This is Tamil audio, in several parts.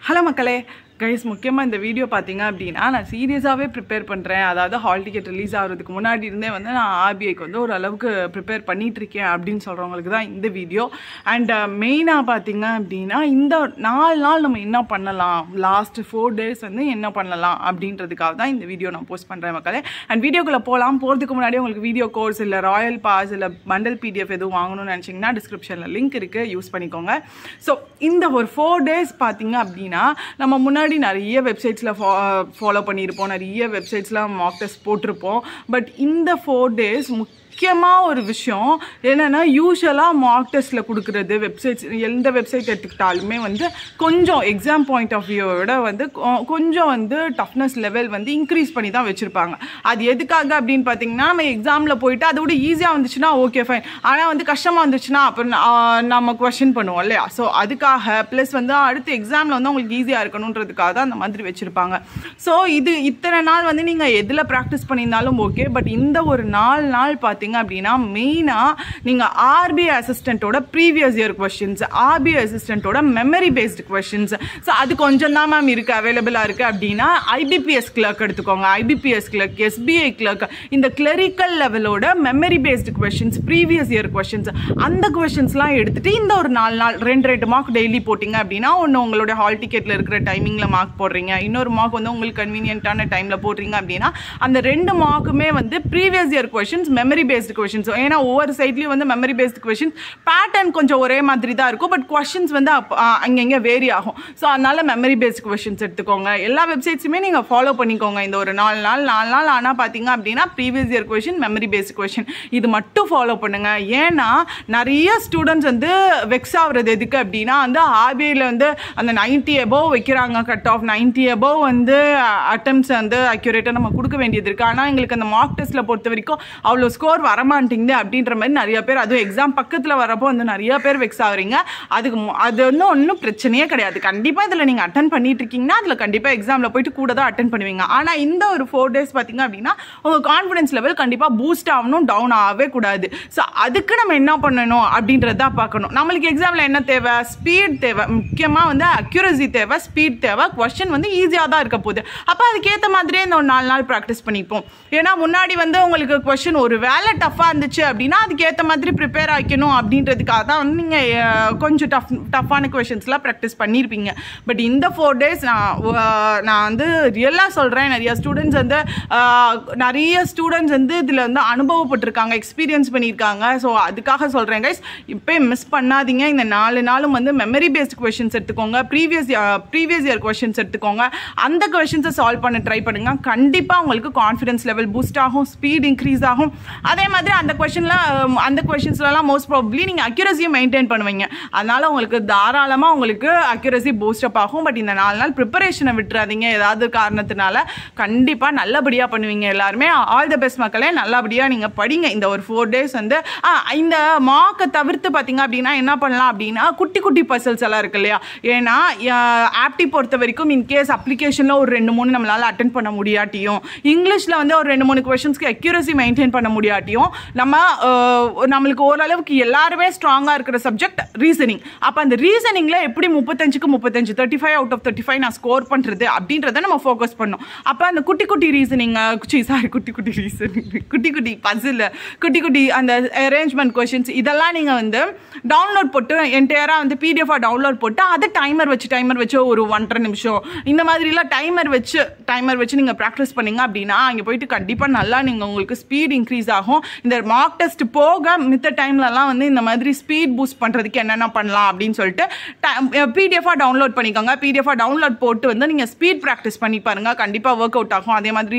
Hello Makklae. Guys, முக்கியமா இந்த வீடியோ பாத்தீங்க அப்படினா நான் சீரியஸாவே ப்ரிப்பேர் பண்றேன். அதாவது ஹால் டிக்கெட் ரிலீஸ் ஆகிறதுக்கு முன்னாடி இருந்தே வந்து நான் ஆர்பிஐக்கு வந்து ஒரு அளவுக்கு ப்ரிப்பேர் பண்ணிட்டு இருக்கேன் அப்படினு சொல்றவங்களுக்கு தான் இந்த வீடியோ. அண்ட் மெயினா பாத்தீங்க அப்படினா இந்த 4 நாள் நம்ம என்ன பண்ணலாம், லாஸ்ட் 4 days வந்து என்ன பண்ணலாம் அப்படின்றதுக்காக தான் இந்த வீடியோ நான் போஸ்ட் பண்றேன் மக்களே. அண்ட் வீடியோக்குள்ள போறதுக்கு முன்னாடி உங்களுக்கு வீடியோ கோர்ஸ் இல்ல ராயல் பாஸ் இல்ல பண்டல் PDF எதுவும் வாங்கணும்னு நினைச்சீங்கன்னா டிஸ்கிரிப்ஷன்ல லிங்க் இருக்கு, யூஸ் பண்ணிக்கோங்க. ஸோ இந்த ஒரு 4 days பாத்தீங்க அப்படினா நம்ம முன்னாடி நிறைய வெப்சைட்ஸ்ல ஃபாலோ பண்ணியிருப்போம், நிறைய வெப்சைட்ஸ்ல மாக் டெஸ்ட் போட்டிருப்போம். பட் இந்த 4 days முக்கியமாக ஒரு விஷயம் என்னென்னா, யூஸ்வலாக மார்க் டெஸ்ட்டில் கொடுக்குறது வெப்சைட்ஸ் எந்த வெப்சைட் எடுத்துக்கிட்டாலுமே வந்து கொஞ்சம் எக்ஸாம் பாயிண்ட் ஆஃப் வியூவோட வந்து கொஞ்சம் வந்து டஃப்னஸ் லெவல் வந்து இன்க்ரீஸ் பண்ணி தான் வச்சுருப்பாங்க. அது எதுக்காக அப்படின்னு பார்த்தீங்கன்னா, நம்ம எக்ஸாமில் போயிட்டு அதோட ஈஸியாக வந்துச்சுன்னா ஓகே ஃபைன், ஆனால் வந்து கஷ்டமாக வந்துச்சுன்னா அப்புறம் நம்ம கொஸ்டின் பண்ணுவோம் இல்லையா. ஸோ அதுக்காக ப்ளஸ் வந்து அடுத்த எக்ஸாமில் வந்து உங்களுக்கு ஈஸியாக இருக்கணுன்றதுக்காக தான் அந்த மாதிரி வச்சுருப்பாங்க. ஸோ இத்தனை நாள் வந்து நீங்கள் எதில் ப்ராக்டிஸ் பண்ணியிருந்தாலும் ஓகே, பட் இந்த ஒரு 4 நாள் பார்த்தீங்கன்னா அப்படின்னா மெயினா நீங்க ஆர்பிஐ அசிஸ்டன்ட்டோட ப்ரீவியஸ் இயர் क्वेश्चंस, ஆர்பிஐ அசிஸ்டன்ட்டோட மெமரி பேஸ்ட் क्वेश्चंस, சோ அது கொஞ்சம் தான் மேம் இருக்கு, அவைலபிளா இருக்கு அப்படின்னா ஐபிபிஎஸ் கிளர்க் எடுத்துக்கோங்க. ஐபிபிஎஸ் கிளர்க், எஸ்பிஐ கிளர்க், இந்த கிளரிக்கல் லெவலோட memory based questions, previous year questions, அந்த क्वेश्चंसலாம் எடுத்துட்டு இந்த ஒரு 4 நாள் 2 மார்க் டெய்லி போட்டிங்க அப்படின்னா ஒன்று உங்களோட ஹால் டிக்கெட்ல இருக்கிற டைமிங்ல மார்க் போடுறீங்க, இன்னொரு மார்க் வந்து உங்களுக்கு கன்வீனியன்ட்டான டைம்ல போடுறீங்க அப்படின்னா அந்த 2 மார்க்குமே வந்து previous year questions, memory based questions. ஏன்னா ஒவ்வொரு சைட்லயும் வந்து மெமரி பேஸ்ட் क्वेश्चंस பேட்டர்ன் கொஞ்சம் ஒரே மாதிரி தான் இருக்கும், பட் क्वेश्चंस வந்து அங்கங்க வேரி ஆகும். ஸோ அதனால மெமரி பேஸ்ட் क्वेश्चंस எடுத்துக்கோங்க. எல்லா வெப்சைட்ஸுமே நீங்க ஃபாலோ பண்ணிக்கோங்க. இந்த ஒரு 4 நாள் ஆனா பாத்தீங்க அப்படின்னா previous year question, memory based question இது மட்டும் ஃபாலோ பண்ணுங்க. ஏன்னா நிறைய ஸ்டூடெண்ட்ஸ் வந்து வெக்ஸ் ஆகுறது எதுக்கு அப்படின்னா, வந்து ஆர்பிஐல வந்து அந்த 90 above வைக்கிறாங்க, கட் ஆஃப் 90 above வந்து அட்டெம்ப்ட்ஸ் வந்து அக்யூரேட்டா நம்ம கொடுக்க வேண்டியது இருக்கு. ஆனா எங்களுக்கு அந்த மார்க் டெஸ்ட்ல பொறுத்த வரைக்கும் அவ்வளோ ஸ்கோர் வரமாட்டேங்குது அப்படின்ற மாதிரி நிறைய பேர், அதுவும் எக்ஸாம் பக்கத்தில் வரப்போ வந்து நிறைய பேர் வெக்ஸ் ஆகுறீங்க. அது ஒன்றும் பிரச்சனையே கிடையாது. கண்டிப்பாக இதில் நீங்கள் அட்டன் பண்ணிட்டு இருக்கீங்கன்னா அதில் கண்டிப்பாக எக்ஸாமில் போயிட்டு கூட தான் அட்டன் பண்ணுவீங்க. ஆனால் இந்த ஒரு 4 days பார்த்தீங்க அப்படின்னா உங்கள் கான்ஃபிடன்ஸ் லெவல் கண்டிப்பாக பூஸ்ட் ஆகணும், டவுன் ஆகவே கூடாது. ஸோ அதுக்கு நம்ம என்ன பண்ணணும் அப்படின்றத பார்க்கணும். நம்மளுக்கு எக்ஸாமில் என்ன தேவை, ஸ்பீட் தேவை, முக்கியமாக வந்து அக்யூரசி தேவை, ஸ்பீட் தேவை. கொஸ்டின் வந்து ஈஸியாக தான் இருக்க போகுது. அப்போ அதுக்கேற்ற மாதிரியே இந்த ஒரு 4 நாள் ப்ராக்டிஸ் பண்ணிப்போம். ஏன்னா முன்னாடி வந்து உங்களுக்கு கொஸ்டின் ஒரு வேலை டஃப்பாக இருந்துச்சு அப்படின்னா அதுக்கேற்ற மாதிரி ப்ரிப்பேர் ஆகிக்கணும் அப்படின்றதுக்காக தான் வந்து நீங்கள் கொஞ்சம் டஃப்பான கொஷின்ஸ்லாம் ப்ராக்டிஸ் பண்ணியிருப்பீங்க. பட் இந்த 4 days நான் வந்து ரியலாக சொல்கிறேன், நிறைய ஸ்டூடெண்ட்ஸ் வந்து இதில் வந்து அனுபவப்பட்டிருக்காங்க, எக்ஸ்பீரியன்ஸ் பண்ணியிருக்காங்க. ஸோ அதுக்காக சொல்கிறேன் கைஸ், இப்போ மிஸ் பண்ணாதீங்க. இந்த 4 நாளும் வந்து மெமரி பேஸ்ட் கொஷின்ஸ் எடுத்துக்கோங்க, ப்ரீவியஸ் இயர் கொஷின்ஸ் எடுத்துக்கோங்க. அந்த கொஷின்ஸை சால்வ் பண்ண ட்ரை பண்ணுங்க. கண்டிப்பாக உங்களுக்கு கான்ஃபிடன்ஸ் லெவல் பூஸ்ட் ஆகும், ஸ்பீட் இன்க்ரீஸ் ஆகும். அதே மாதிரி அந்த கொஸ்டின்ஸ்லாம் மோஸ்ட் ப்ராபப்லி நீங்கள் அக்யூரசியை மெயின்டைன் பண்ணுவீங்க. அதனால உங்களுக்கு தாராளமாக உங்களுக்கு அக்யூரசி பூஸ்டப் ஆகும். பட் இந்த 4 நாள் ப்ரிப்பரேஷனை விட்டுறாதீங்க. ஏதாவது காரணத்தினால கண்டிப்பாக நல்லபடியாக பண்ணுவீங்க. எல்லாருமே ஆல் த பெஸ்ட் மக்களே. நல்லபடியாக நீங்கள் படிங்க. இந்த ஒரு 4 days வந்து இந்த மார்க்கை தவிர்த்து பார்த்தீங்க அப்படின்னா என்ன பண்ணலாம் அப்படின்னா, குட்டி குட்டி பசல்ஸ் எல்லாம் இருக்கு இல்லையா. ஏன்னா ஆப்டி பொறுத்த வரைக்கும் இன்கேஸ் அப்ளிகேஷனில் ஒரு 2-3 நம்மளால் அட்டன் பண்ண முடியாட்டியும், இங்கிலீஷில் வந்து ஒரு 2-3 கொஸ்டின்ஸ்க்கு அக்யூரசி மெயின்டைன் பண்ண முடியாட்டியும், நம்மளுக்கு ஓரளவுக்கு எல்லாருமே ஸ்ட்ராங்காக இருக்கிற சப்ஜெக்ட் ரீசனிங். அப்போ அந்த ரீசனிங்கில் எப்படி 35க்கு 35 35 out of 35 நான் ஸ்கோர் பண்ணுறது அப்படின்றத நம்ம ஃபோக்கஸ் பண்ணோம். அப்போ அந்த குட்டி குட்டி ரீசனிங், குட்டி குட்டி பசில், குட்டி குட்டி அந்த அரேஞ்ச்மெண்ட் கொஷின்ஸ் இதெல்லாம் நீங்கள் வந்து டவுன்லோட் போட்டு என்டையராக வந்து பிடிஎஃபாக டவுன்லோட் போட்டு அதை டைமர் வச்சு ஒரு 1.5 நிமிஷம் இந்த மாதிரிலாம் டைமர் வச்சு நீங்கள் ப்ராக்டிஸ் பண்ணீங்க அப்படின்னா அங்கே போயிட்டு கண்டிப்பாக நல்லா நீங்கள் உங்களுக்கு ஸ்பீட் இன்க்ரீஸ் ஆகும். இந்த மார்க் டெஸ்ட் போக மித்த டைம்லலாம் வந்து இந்த மாதிரி ஸ்பீட் பூஸ்ட் பண்ணுறதுக்கு என்னென்ன பண்ணலாம் அப்படின்னு சொல்லிட்டு பிடிஎஃபாக டவுன்லோட் பண்ணிக்கோங்க. பிடிஎஃபாக டவுன்லோட் போட்டு வந்து நீங்கள் ஸ்பீட் ப்ராக்டிஸ் பண்ணி பாருங்கள், கண்டிப்பாக ஒர்க் அவுட் ஆகும். அதே மாதிரி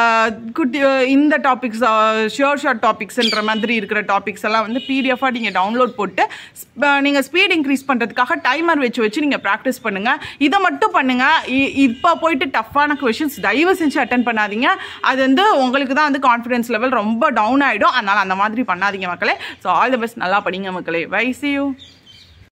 இந்த டாபிக்ஸ் ஷார்ட் டாபிக்ஸ்ன்ற மாதிரி இருக்கிற டாபிக்ஸ் எல்லாம் வந்து பிடிஎஃபாக நீங்கள் டவுன்லோட் போட்டு நீங்கள் ஸ்பீட் இன்க்ரீஸ் பண்ணுறதுக்காக டைமர் வச்சு நீங்கள் ப்ராக்டிஸ் பண்ணுங்கள். இதை மட்டும் பண்ணுங்கள். இப்போ போயிட்டு டஃப்பான கொஷின்ஸ் தயவு செஞ்சு அட்டன் பண்ணாதீங்க. அது வந்து உங்களுக்கு தான் வந்து கான்ஃபிடன்ஸ் லெவல் ரொம்ப டவுன் ஆகிடும். அதனால் அந்த மாதிரி பண்ணாதீங்க மக்களே. So all the best. நல்லா படிங்க மக்களே. Bye, see you.